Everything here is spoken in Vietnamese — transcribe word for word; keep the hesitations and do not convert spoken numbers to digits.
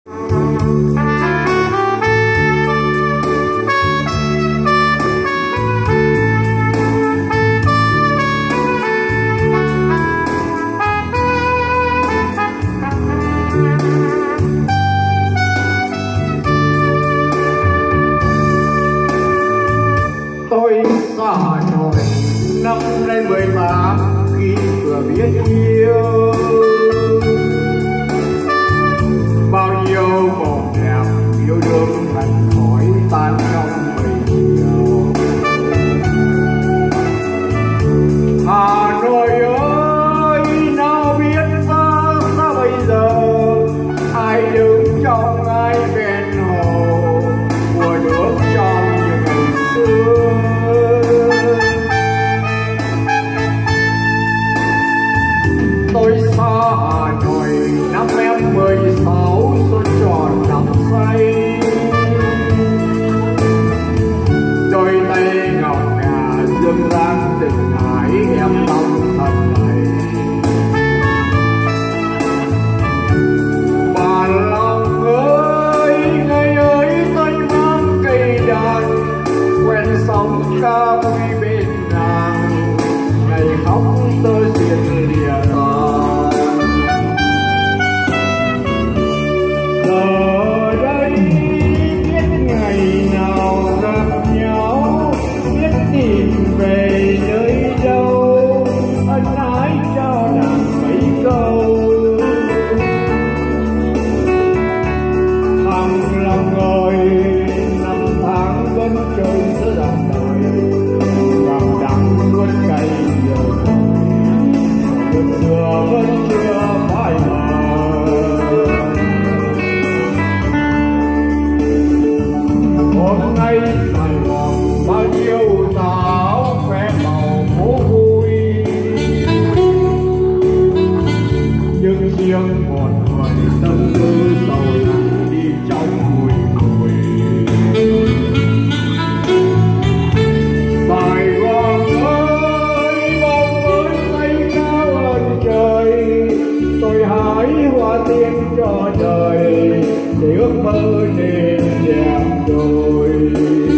Tôi xa Hà Nội năm nay mười tám khi vừa biết yêu, bao nhiêu mộng đẹp yêu đương thành khói tan trong mình nhiều. Hà Nội ơi, nào biết ta sao bây giờ, ai đứng trong ai ven hồ mùa nước trong như ngày xưa. Tôi xa Hà Nội năm em mười sáu xuân tròn năm say, đôi tay ngọc ngà dương dáng tình hải em lòng thật này. Bà lòng ơi, ngày ấy tôi mang cây đàn quen sóng ca vui bên nàng, ngày khóc tơ duyên lìa tàn. Giờ đây biết ngày nào gặp nhau, biết tìm về nơi đâu, ân ái cho nàng mấy câu. Thằng lòng ngồi năm tháng vẫn trôi giữa dòng đời, vàng đắng luôn cay giờ vẫn xưa vẫn chưa phai mờ. Hôm nay Sài Gòn bao nhiêu táo khoe màu phố vui, nhưng riêng một người tâm tư sầu nặng đi trong bụi bụi. Sài Gòn ơi, bao với tay cao hơn trời, tôi hái hoa tiên cho đời để ước mơ nên đẹp rồi.